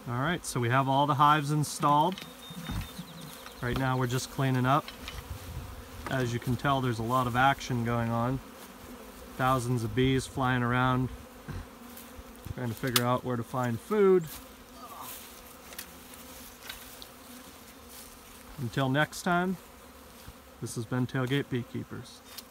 Alright, so we have all the hives installed. Right now we're just cleaning up. As you can tell, there's a lot of action going on. Thousands of bees flying around, trying to figure out where to find food. Until next time, this has been Tailgate Beekeepers.